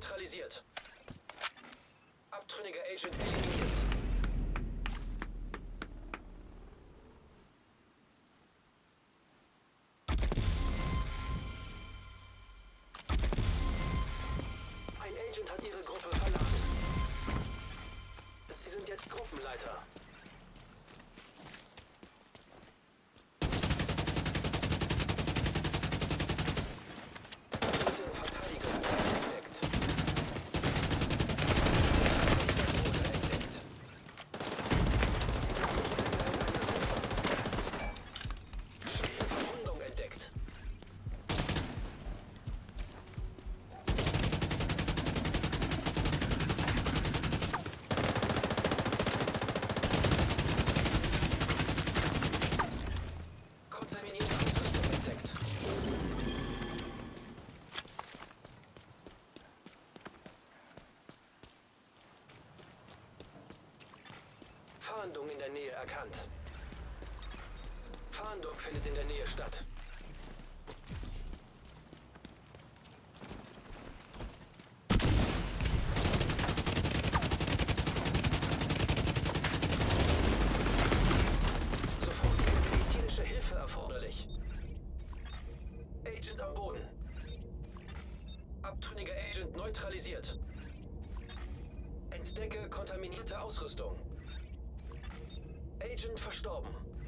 neutralisiert. Abtrünniger Agent eliminiert. Ein Agent hat ihre Gruppe verlassen. Sie sind jetzt Gruppenleiter. Fahndung in der Nähe erkannt. Fahndung findet in der Nähe statt. Sofort medizinische Hilfe erforderlich. Agent am Boden. Abtrünniger Agent neutralisiert. Entdecke kontaminierte Ausrüstung. Agent verstorben.